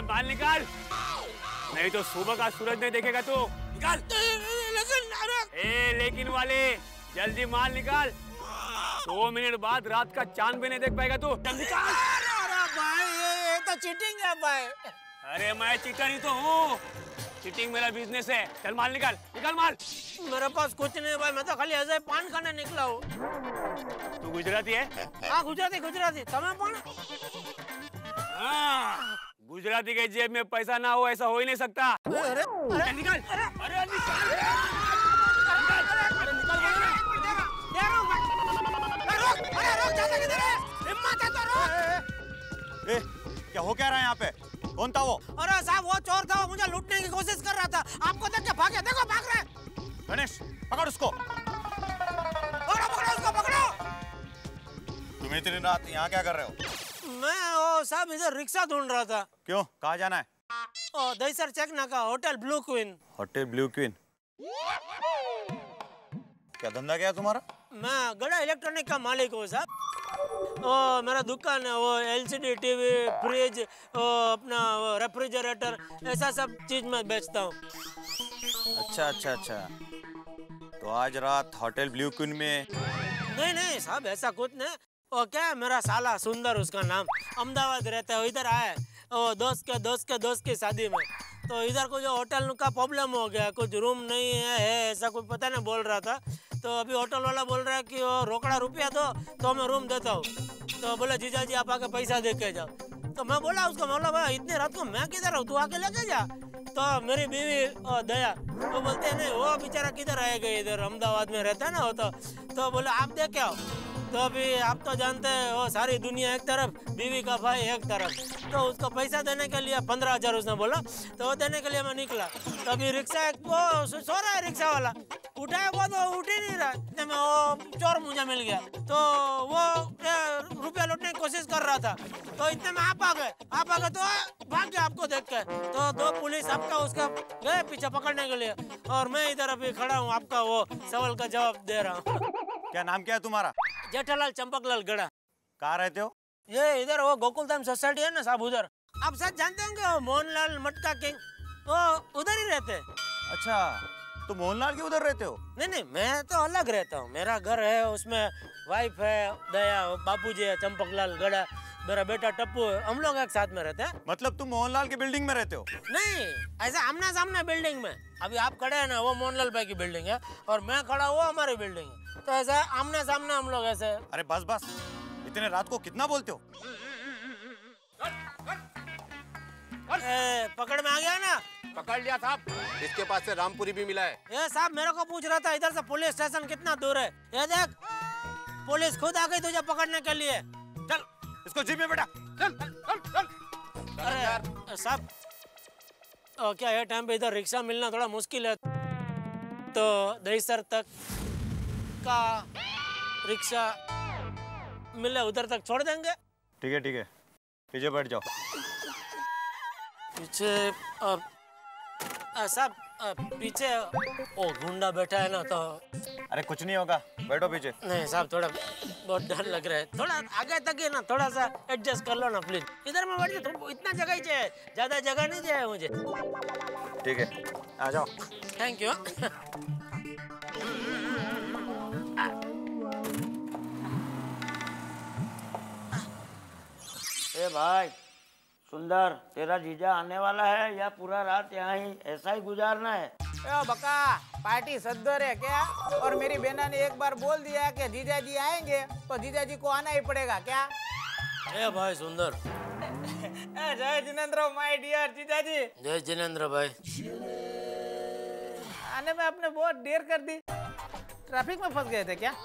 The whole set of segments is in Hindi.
माल निकाल, नहीं तो सुबह का सूरज नहीं देखेगा तू। निकाल। लेकिन वाले जल्दी माल निकाल, 2 मिनट बाद रात का चांद भी नहीं देख पाएगा तू। निकाल। अरे भाई ये तो चीटिंग है भाई। अरे मैं चीटर ही तो हूँ, चीटिंग मेरा बिजनेस है। चल माल निकाल, निकाल माल। मेरे पास कुछ नहीं भाई, मैं तो खाली ऐसे पान खाने निकला हूँ। तू गुजराती है? हाँ गुजराती। तमें पण? हाँ, गुजराती के जेब में पैसा ना हो ऐसा हो ही नहीं सकता। अरे निकाल। अरे निकाल। क्या हो क्या रहा है यहाँ पे? कौन था वो? अरे साहब वो चोर था, वो मुझे लूटने की कोशिश कर रहा था। आपको देख के भागे, देखो भाग रहा है। गणेश पकड़ उसको। पकड़ो उसको, पकड़ो। तुम इतनी रात यहाँ क्या कर रहे हो? मैं वो साहब इधर रिक्शा ढूंढ रहा था। क्यों, कहाँ जाना है? ओ दहीसर चेकना का hotel blue queen. Hotel blue queen? क्या धंधा क्या है तुम्हारा? मैं गड़ा इलेक्ट्रॉनिक का मालिक हूँ साहब। ओ मेरा दुकान है, वो एलसीडी टीवी फ्रिज, अपना रेफ्रिजरेटर, ऐसा सब चीज मैं बेचता हूँ। अच्छा। तो आज रात होटल ब्लू क्वीन में? नहीं साहब ऐसा कुछ नहीं। वो क्या है, मेरा साला सुंदर उसका नाम, अहमदाबाद रहता है, इधर आया है दोस्त की शादी में। तो इधर को जो होटल का प्रॉब्लम हो गया, कुछ रूम नहीं है ऐसा कुछ पता नहीं बोल रहा था। तो अभी होटल वाला बोल रहा है कि वो रोकड़ा रुपया दो तो मैं रूम देता हूँ। तो बोले जीजा जी आप आके पैसा दे के जाओ। तो मैं बोला उसको, बोला भाई इतनी रात को मैं किधर हूँ, तू आके लेके जा। तो मेरी बीवी दया वो बोलते नहीं, वो बेचारा किधर आएगा, इधर अहमदाबाद में रहता है ना वो। तो बोले आप दे के आओ। तो अभी आप तो जानते हैं वो सारी दुनिया एक तरफ, बीवी का भाई एक तरफ। तो उसको पैसा देने के लिए 15,000 उसने बोला, तो वो देने के लिए मैं निकला। तो अभी रिक्शा वो सो रहा है, रिक्शा वाला उठाया वो तो उठ ही नहीं रहा। इतने में वो चोर मुझे मिल गया, तो वो रुपया लूटने की कोशिश कर रहा था। तो इतने में आप आ गए तो भाग गया आपको देख के। तो 2 पुलिस आपका उसका गए पीछे पकड़ने के लिए, और मैं इधर अभी खड़ा हूँ आपका वो सवाल का जवाब दे रहा हूँ। क्या नाम क्या है तुम्हारा? जेठालाल चंपकलाल गड़ा। कहाँ रहते हो? ये इधर वो गोकुलधाम सोसाइटी है ना साहब, उधर। आप सब जानते होंगे वो मोहनलाल मटका किंग, वो उधर ही रहते हैं। अच्छा, तो मोहनलाल के उधर रहते हो? नहीं मैं तो अलग रहता हूँ। मेरा घर है, उसमें वाइफ है दया, बापूजी है चंपकलाल गड़ा, मेरा बेटा टप्पू है, हम लोग एक साथ में रहते हैं। मतलब तुम मोहनलाल के बिल्डिंग में रहते हो? नहीं, ऐसा आमना सामने बिल्डिंग में। अभी आप खड़े हैं ना, वो मोहनलाल भाई की बिल्डिंग है, और मैं खड़ा हुआ हमारी बिल्डिंग है। तो ऐसा आमने सामने हम लोग ऐसे। अरे बस, इतने रात को कितना बोलते हो? पकड़ में आ गया ना? पकड़ लिया साहब, इसके पास से रामपुरी भी मिला है। ये साहब मेरे को पूछ रहा था इधर से पुलिस स्टेशन कितना दूर है। ये देख, पुलिस खुद आ गई तुझे पकड़ने के लिए। चल इसको जीप में बैठा। चल। अरे साहब क्या ये टाइम पे इधर रिक्शा मिलना थोड़ा मुश्किल है, तो दहीसर तक का रिक्शा मिले उधर तक छोड़ देंगे। ठीक है, पीछे बैठ जाओ। पीछे साहब पीछे ओ गुंडा बैठा है ना, तो अरे कुछ नहीं होगा, बैठो पीछे। नहीं साहब थोड़ा बहुत डर लग रहा है, थोड़ा आगे तक है ना, थोड़ा सा एडजस्ट कर लो ना प्लीज। इधर में बैठ जाओ, इतना जगह ही चाहिए, ज्यादा जगह नहीं चाहिए मुझे। ठीक है, आ जाओ। Thank you. ए भाई सुंदर, तेरा जीजा आने वाला है या पूरा रात यहाँ ही ऐसा ही गुजारना है? ओ बका, पार्टी सद्दर है क्या? और मेरी बहना ने एक बार बोल दिया कि जीजा जी आएंगे तो जीजा जी को आना ही पड़ेगा क्या? ए भाई सुंदर। जय जिनेंद्र माय डियर जीजा जी। जय जिनेंद्र भाई। आने में आपने बहुत देर कर दी, ट्रैफिक में फंस गए थे क्या?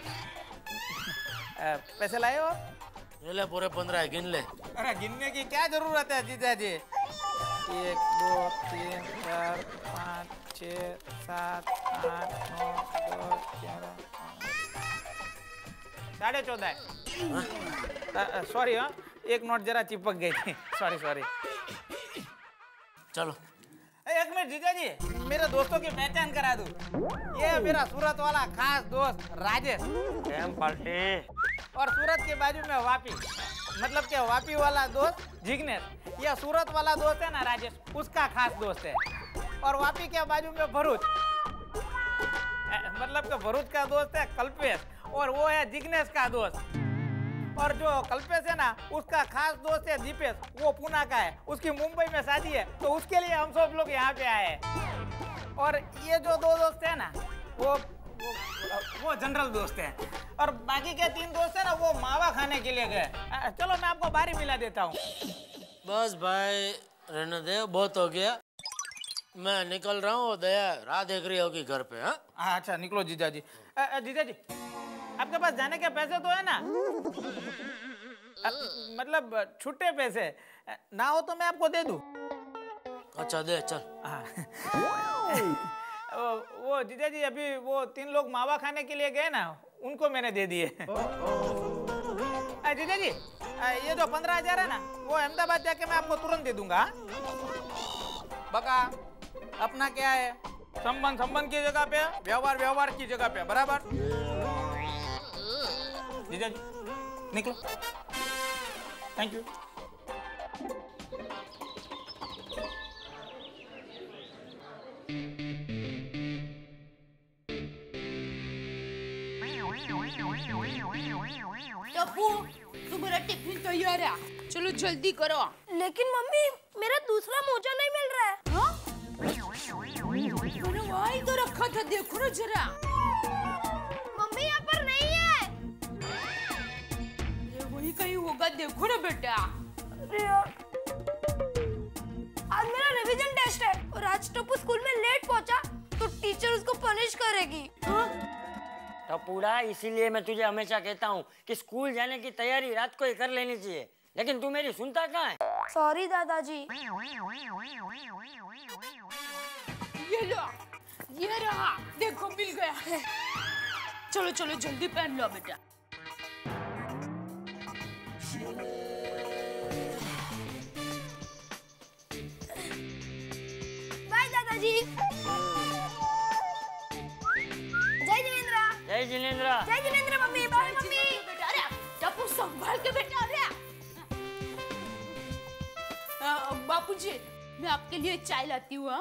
पैसे लाए हो? ये ले पूरे 15 गिन ले। अरे गिनने की क्या जरूरत है जीजा जी? 1 2 3 4 5 6 7 8 9 10 11 14.5। सॉरी हाँ, एक नोट जरा चिपक गई थी, सॉरी। चलो एक मिनट जीजा जी, मेरे दोस्तों की पहचान करा दूं। ये मेरा सूरत वाला खास दोस्त राजेश। पार्टी। और सूरत के बाजू में वापी, मतलब कि वापी वाला दोस्त जिग्नेश, ये सूरत वाला दोस्त है ना राजेश, उसका खास दोस्त है। और वापी के बाजू में भरूच, मतलब कि भरूच का दोस्त है कल्पेश, और वो है जिग्नेश का दोस्त। और जो कल्पेश है ना, उसका खास दोस्त है दीपेश, वो पूना का है, उसकी मुंबई में शादी है, तो उसके लिए हम सब लोग यहाँ पे आए हैं। और ये जो दो दोस्त है ना, वो जनरल दोस्त हैं। और बाकी के 3 दोस्त है ना, वो मावा खाने के लिए गए। चलो मैं आपको बारी मिला देता हूँ। बस भाई रहने दे, बहुत हो गया, मैं निकल रहा हूँ। दया राह देख रही होगी घर पे। हाँ अच्छा निकलो जीजा जी। जीजा जी, आपके पास जाने के पैसे तो है ना? मतलब छुट्टे पैसे ना हो तो मैं आपको दे दूं। अच्छा दे चल। वो जीजा जी, अभी वो 3 लोग मावा खाने के लिए गए ना, उनको मैंने दे दिए। जीजा जी, ये जो 15,000 है ना, वो अहमदाबाद जाके मैं आपको तुरंत दे दूंगा। बका अपना क्या है, संबंध की जगह पे, व्यवहार की जगह पे, बराबर? जीजा जी निकलो। Thank you. टप्पू, तुम्हारा टिफिन तैयार है, चलो जल्दी करो। लेकिन मम्मी, मेरा दूसरा मोजा नहीं मिल रहा है। हाँ? मैंने वहाँ ही तो रखा था, देखो ना जरा। मम्मी यहाँ पर नहीं है। ये वही कहीं होगा, देखो ना बेटा। अरे यार, आज मेरा रिवीजन टेस्ट है और आज टप्पू स्कूल में लेट पहुंचा तो टीचर उसको पनिश करेगी। टप्पूड़ा, इसीलिए मैं तुझे हमेशा कहता हूँ कि स्कूल जाने की तैयारी रात को ही कर लेनी चाहिए, लेकिन तू मेरी सुनता कहाँ है? सॉरी दादाजी। ये लो, ये रहा, देखो मिल गया। चलो चलो जल्दी पहन लो बेटा। बाय दादाजी। जय जिनेंद्र। जय जिनेंद्र। जय जिनेंद्र मम्मी। Bye mummy. बेटा अरे टप्पू संभाल के बेटा। अरे बापूजी, मैं आपके लिए चाय लाती हूँ।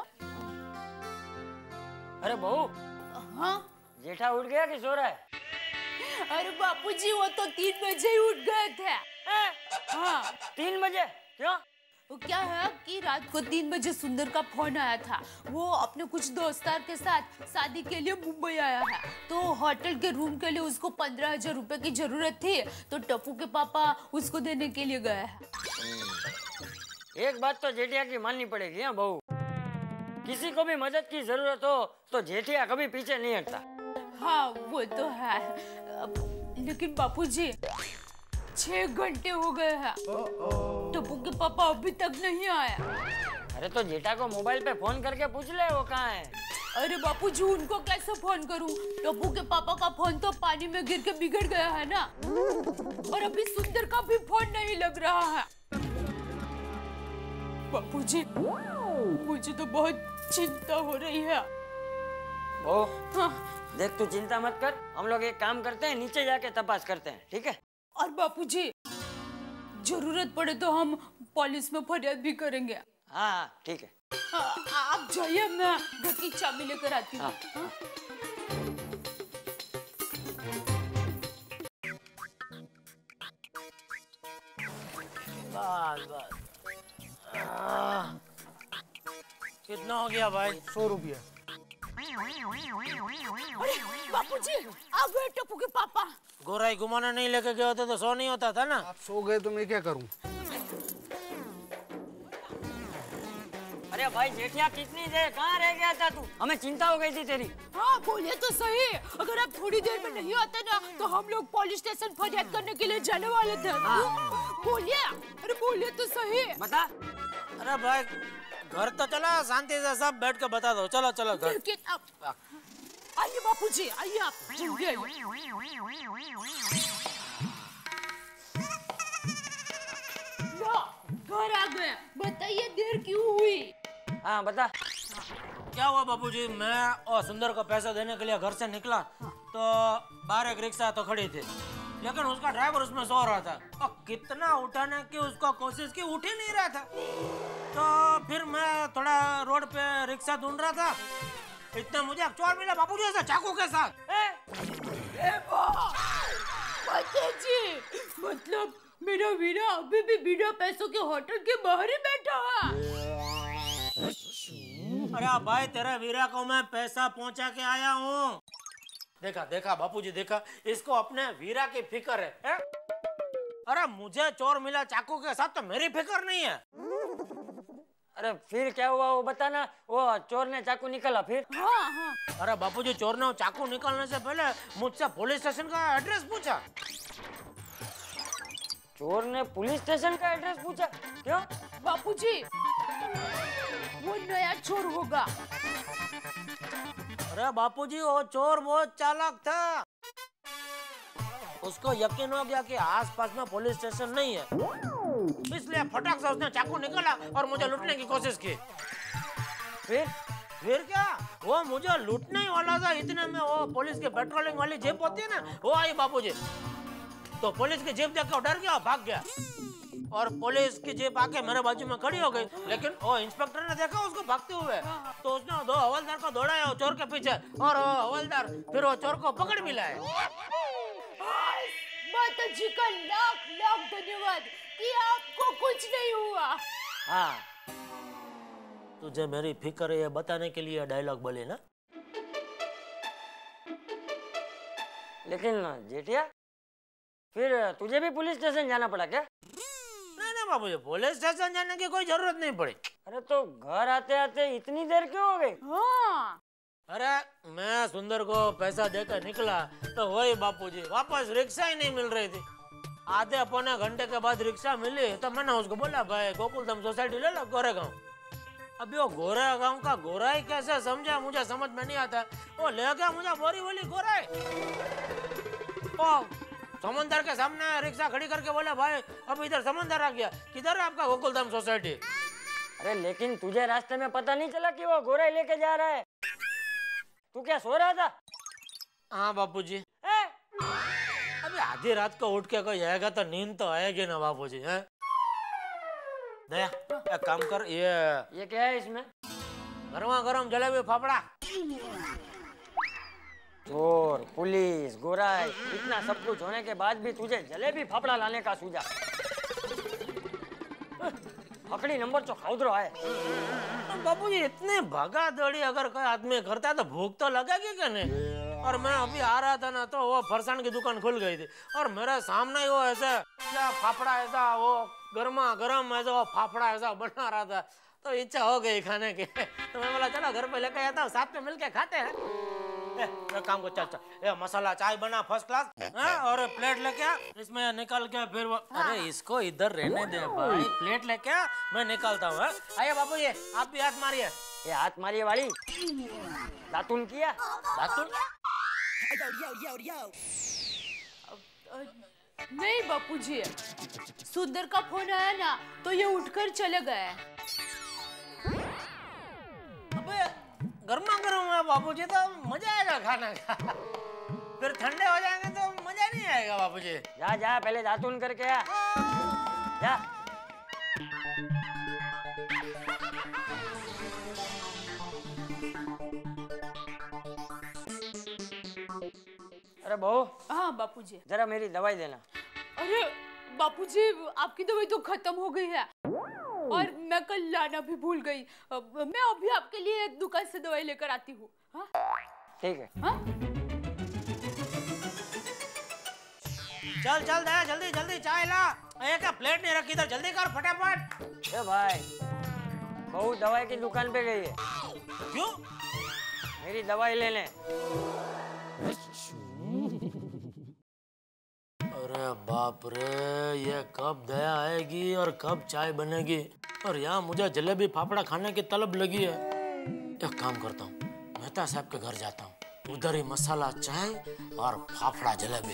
अरे बहू, हाँ? जेठा उठ गया कि सो रहा है? अरे बापूजी, वो तो 3 बजे ही उठ गए थे। हाँ 3 बजे? क्यों? वो क्या है कि रात को 3 बजे सुंदर का फोन आया था। वो अपने कुछ दोस्तार के साथ शादी के लिए मुंबई आया है, तो होटल के रूम के लिए उसको 15,000 रुपए की जरूरत थी, तो टप्पू के पापा उसको देने के लिए गए हैं। एक बात तो जेठिया की माननी पड़ेगी। हाँ बहू, किसी को भी मदद की जरूरत हो तो जेठिया कभी पीछे नहीं हटता। हाँ वो तो है, लेकिन बापूजी 6 घंटे हो गए हैं, टप्पू के पापा अभी तक नहीं आए। अरे तो जेठा को मोबाइल पे फोन करके पूछ ले वो कहाँ है। अरे बापूजी, उनको कैसे फोन करूं? टप्पू के पापा का फोन तो पानी में गिर के बिगड़ गया है ना, और अभी सुंदर का भी फोन नहीं लग रहा है। बापूजी, मुझे तो बहुत चिंता हो रही है। ओ, हाँ। देख तू चिंता मत कर, हम लोग एक काम करते हैं, नीचे जाके तपास करते हैं, ठीक है? और बापूजी, जरूरत पड़े तो हम पुलिस में फरियाद भी करेंगे। हाँ ठीक है। आप जाइए, मैं घर की चाबी लेकर आती हूँ। हाँ। बस कितना हो गया भाई? 100 रुपया। बापूजी, आ गए टप्पू के पापा। गोराई घुमाने नहीं लेके गए होते तो 100 नहीं होता था ना। आप सो गए तो मैं क्या करूं? अरे भाई जेठिया, कितनी देर कहाँ रह गया था तू? हमें चिंता हो गई थी तेरी। हाँ बोलिए तो सही, अगर आप थोड़ी देर में नहीं आते ना तो हम लोग पुलिस स्टेशन फरियाद करने के लिए जाने वाले थे। बोलिए, अरे बोलिए तो सही। बता। अरे भाई घर तो चला, शांति से सब बैठ के बता दो। चलो चलो घर। लेकिन अब आइए बापूजी, आइए आप जल्दी आइए। घर आ गए, बताइए देर क्यों हुई? हाँ बता। क्या हुआ बाबूजी? मैं और सुंदर को पैसा देने के लिए घर से निकला तो बाहर एक रिक्शा तो खड़ी थी, लेकिन उसका ड्राइवर उसमें सो रहा था और कितना उठाने की उसको कोशिश की, उठ ही नहीं रहा था। तो फिर मैं थोड़ा रोड पे रिक्शा ढूंढ रहा था, इतना मुझे एक चोर मिला बाबूजी ऐसा चाकू के साथ। जी मतलब मेरा वीरा अभी भी बिना पैसों के होटल के बाहर ही बैठा है। अरे भाई तेरे वीरा को मैं पैसा पहुंचा के आया हूँ। देखा देखा बापूजी देखा, इसको अपने वीरा की फिक्र है? अरे मुझे चोर मिला चाकू के साथ तो मेरी फिक्र नहीं है। अरे फिर क्या हुआ वो बताना। वो चोर ने चाकू निकाला फिर? हाँ। अरे बापूजी चोर ने चाकू निकालने से पहले मुझसे पुलिस स्टेशन का एड्रेस पूछा। चोर ने पुलिस स्टेशन का एड्रेस पूछा? क्यों? बापूजी वो नया चोर होगा। अरे बापूजी वो चोर बहुत चालाक था, उसको यकीन हो गया कि आसपास में पुलिस स्टेशन नहीं है, इसलिए फटाक से उसने चाकू निकाला और मुझे लूटने की कोशिश की। फिर क्या, वो मुझे लूटने ही वाला था, इतने में वो पुलिस की पेट्रोलिंग वाली जीप होती है ना, वो आई बापूजी। तो पुलिस की जीप देखकर डर गया, भाग गया और पुलिस की जीप आके मेरे बाजू में खड़ी हो गई। लेकिन वो इंस्पेक्टर ने देखा उसको भागते हुए, तो उसने 2 हवलदार को दौड़ाया चोर के पीछे और वो हवलदार फिर वो चोर को पकड़ भी लाए। माताजी का लाख लाख धन्यवाद कि आपको कुछ नहीं हुआ। हाँ, तुझे मेरी फिक्र है बताने के लिए डायलॉग बोले ना। लेकिन जेठिया फिर तुझे भी पुलिस स्टेशन जाना पड़ा क्या? नहीं बाबूजी, पुलिस स्टेशन जाने की कोई जरूरत नहीं पड़ी। अरे तो घर आते आते इतनी देर क्यों हो गई? हाँ। अरे मैं सुंदर को पैसा देकर निकला तो वही बापूजी वापस रिक्शा ही नहीं मिल रही थी। आधे पौने घंटे के बाद रिक्शा मिली तो मैंने उसको बोला भाई गोकुलधाम सोसाइटी ले लो गोरेगांव। अभी वो गोरेगांव का गोराई कैसे समझा मुझे समझ में नहीं आता। वो ले गया मुझे बोरी बोली गोराई, समंदर के सामने रिक्शा खड़ी करके बोला भाई अब इधर समंदर आ गया, किधर है आपका गोकुलधाम सोसाइटी? अरे लेकिन तुझे रास्ते में पता नहीं चला कि वो गोराई लेके जा रहा है? तू क्या सो रहा था? हाँ बापूजी। अभी आधी रात को उठ के कोई आएगा तो नींद तो आएगी ना बापूजी। है दया एक काम कर, ये क्या है इसमें? गरमा गरम जलेबी फाफड़ा। चोर पुलिस गोराई इतना सब कुछ होने के बाद भी तुझे जलेबी फाफड़ा लाने का सूझा? पकड़ी नंबर जो खाउदरो है। बाबूजी इतने भागा दौड़ी अगर कोई आदमी करता है तो भूख तो लगेगी क्या नहीं। और मैं अभी आ रहा था ना तो वो फरसाण की दुकान खुल गई थी और मेरे सामने ही वो ऐसा फाफड़ा ऐसा वो गर्मा गर्म ऐसा वो फाफड़ा ऐसा बना रहा था, तो इच्छा हो गई खाने की। तो मैं बोला चलो घर पे लेके आता हूँ, साथ में मिलके खाते हैं। एक काम को चल ये मसाला चाय बना फर्स्ट क्लास और प्लेट लेके आ, इसमें निकल के फिर वो अरे इसको इधर रहने दे भाई, प्लेट लेके आ मैं निकालता हूँ। आइए बाबू ये आप भी हाथ मारिए। ये हाथ मारिए वाली दातुन किया? दातुन नहीं बापूजी, सुंदर का फोन आया ना तो ये उठकर चले गए। गर्मा गर्म है बापूजी तो मजा आएगा खाना का, फिर ठंडे हो जाएंगे तो मजा नहीं आएगा बापूजी। जा जा पहले दातुन करके आ जा। अरे बहू। हाँ बापूजी। जरा मेरी दवाई देना। अरे बापूजी आपकी दवाई तो खत्म हो गई है और मैं कल लाना भी भूल गई। मैं अभी आपके लिए दुकान से दवाई लेकर आती हूँ। ठीक है। हाँ? चल चल दया जल्दी जल्दी चाय ला, एक प्लेट नहीं रखी इधर, जल्दी कर फटाफट। ए भाई बहू दवाई की दुकान पे गई है। क्यों? मेरी दवाई लेने। अरे बाप रे, ये कब दया आएगी और कब चाय बनेगी, और यहाँ मुझे जलेबी फाफड़ा खाने की तलब लगी है। एक काम करता हूँ, मेहता साहब के घर जाता हूँ, उधर ही मसाला चाय और फाफड़ा जलेबी।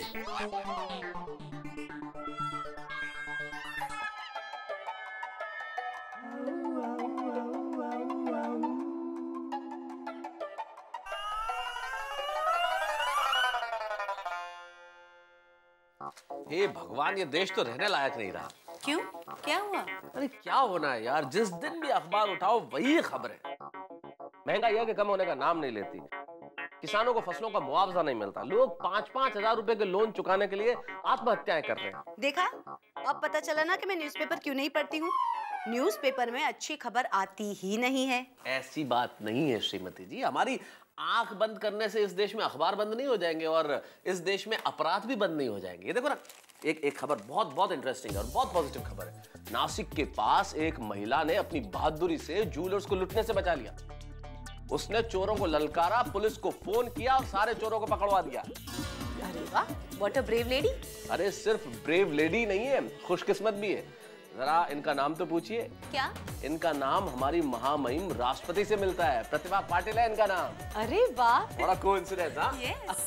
हे भगवान, ये देश तो रहने लायक नहीं रहा। क्यों, क्या हुआ? अरे क्या होना है यार, जिस दिन भी अखबार उठाओ वही खबरें। महंगाई के कम होने का नाम नहीं लेती, किसानों को फसलों का मुआवजा नहीं मिलता, लोग 5-5 हजार रुपए के लोन चुकाने के लिए आत्महत्याएं कर रहे हैं। देखा, अब पता चला ना कि मैं न्यूज़पेपर क्यों नहीं पढ़ती हूँ। न्यूज़पेपर में अच्छी खबर आती ही नहीं है। ऐसी बात नहीं है श्रीमती जी, हमारी आंख बंद करने से इस देश में अखबार बंद नहीं हो जाएंगे और इस देश में अपराध भी बंद नहीं हो जाएंगे। ये देखो ना, एक खबर बहुत इंटरेस्टिंग और बहुत पॉजिटिव खबर है। नासिक के पास एक महिला ने अपनी बहादुरी से ज्वेलर्स को लुटने से बचा लिया। उसने चोरों को ललकारा, पुलिस को फोन किया और सारे चोरों को पकड़वा दिया। अरे वाह, व्हाट अ ब्रेव लेडी। अरे सिर्फ ब्रेव लेडी नहीं है, खुशकिस्मत भी है। जरा इनका नाम तो पूछिए। क्या? इनका नाम हमारी महामहिम राष्ट्रपति से मिलता है, प्रतिभा पाटिल है इनका नाम। अरे वाह, बड़ा कोइंसिडेंस। हाँ,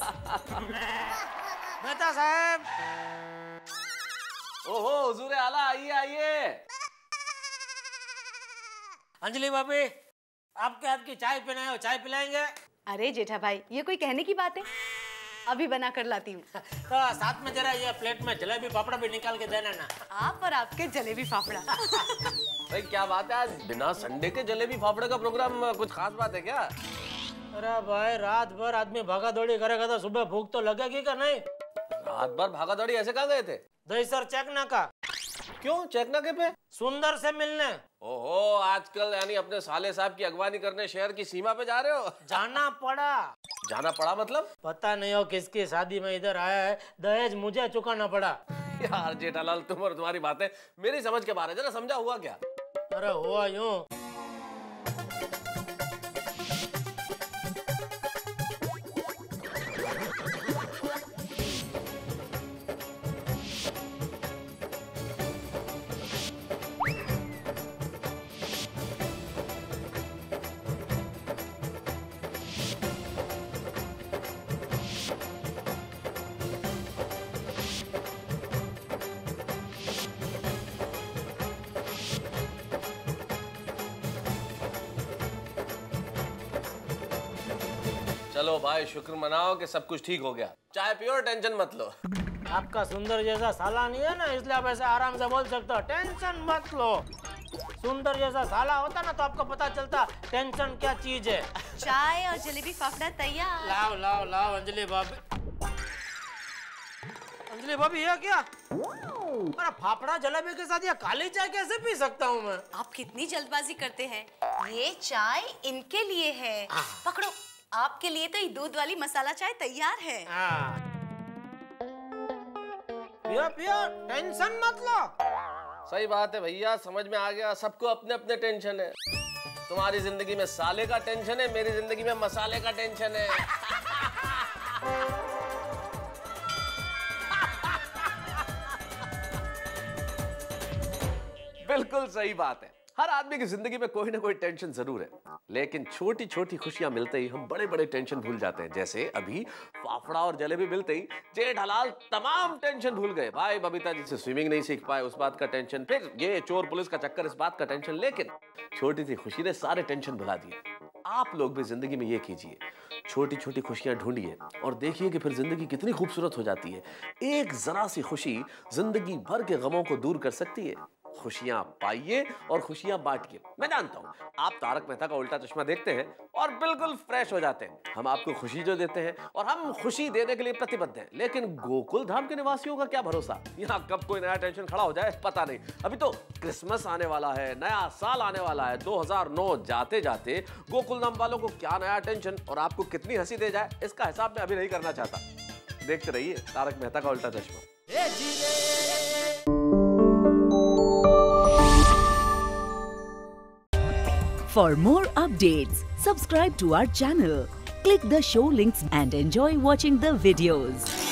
मेहता साहब। ओहो हुजूर आला, आइए आइए। अंजलि भाभी, आपके हाथ की चाय पीना है, चाय पिलाएंगे? अरे जेठा भाई, ये कोई कहने की बात है, अभी बना कर लाती हूँ। तो साथ में जरा ये प्लेट में जलेबी फाफड़ा भी निकाल के देना ना। आप और आपके जलेबी फाफड़ा। भाई क्या बात है, आज बिना संडे के जलेबी फाफड़े का प्रोग्राम, कुछ खास बात है क्या? अरे भाई, रात भर आदमी भागा दौड़ी करेगा तो सुबह भूख तो लगेगी का नहीं? रात भर भागा दौड़ी ऐसे कहाँ गए थे? दहीसर चेकना का। क्यों चेकना के पे? सुंदर से मिलने। ओहो, आजकल यानी अपने साले साहब की अगवानी करने शहर की सीमा पे जा रहे हो? जाना पड़ा। जाना पड़ा मतलब? पता नहीं हो किसकी शादी में इधर आया है, दहेज मुझे चुकाना पड़ा। यार जेठालाल, तुम और तुम्हारी बातें मेरी समझ के बाहर है, जरा समझा हुआ क्या? अरे हुआ यूं, चलो भाई, शुक्र मनाओ कि सब कुछ ठीक हो गया। चाय पियो और टेंशन मत लो। आपका सुंदर जैसा साला नहीं है ना, इसलिए आप ऐसे आराम से बोल सकते हो, टेंशन मत लो। सुंदर जैसा साला होता ना तो आपको पता चलता टेंशन क्या चीज है। चाय और जलेबी फाफड़ा तैयार। लाओ लाओ लाओ अंजलि भाभी। अंजलि भाभी, ये क्या? अरे फाफड़ा जलेबी के साथ ये काली चाय कैसे पी सकता हूँ मैं? आप कितनी जल्दबाजी करते हैं। ये चाय इनके लिए है, पकड़ो। आपके लिए तो ये दूध वाली मसाला चाय तैयार है। पियो पियो, टेंशन मत लो। सही बात है भैया, समझ में आ गया, सबको अपने अपने टेंशन है। तुम्हारी जिंदगी में साले का टेंशन है, मेरी जिंदगी में मसाले का टेंशन है। बिल्कुल सही बात है, हर आदमी की जिंदगी में कोई ना कोई टेंशन जरूर है, लेकिन छोटी छोटी खुशियां मिलते ही हम बड़े बड़े टेंशन भूल जाते हैं। जैसे अभी फाफड़ा और जलेबी मिलते ही जेठालाल तमाम टेंशन भूल गए। भाई बबीता जी से स्विमिंग नहीं सीख पाए, उस बात का टेंशन, फिर ये चोर पुलिस का चक्कर, इस बात का टेंशन। लेकिन छोटी सी खुशी ने सारे टेंशन भुला दिए। आप लोग भी जिंदगी में ये कीजिए, छोटी छोटी खुशियां ढूंढिए और देखिए कि फिर जिंदगी कितनी खूबसूरत हो जाती है। एक जरा सी खुशी जिंदगी भर के गमों को दूर कर सकती है। खुशियां पाइए और खुशियां बांटिए। मैं जानता हूं आप तारक मेहता का उल्टा चश्मा देखते हैं और बिल्कुल फ्रेश हो जाते हैं। हम आपको खुशी जो देते हैं और हम खुशी देने के लिए प्रतिबद्ध हैं, लेकिन गोकुल धाम के निवासियों का क्या भरोसा, यहाँ कब कोई नया टेंशन खड़ा हो जाए पता नहीं। अभी तो क्रिसमस आने वाला है, नया साल आने वाला है, 2009 जाते जाते गोकुल धाम वालों को क्या नया टेंशन और आपको कितनी हंसी दे जाए, इसका हिसाब मैं अभी नहीं करना चाहता। देखते रहिए तारक मेहता का उल्टा चश्मा। For more updates, subscribe to our channel, click the show links and enjoy watching the videos.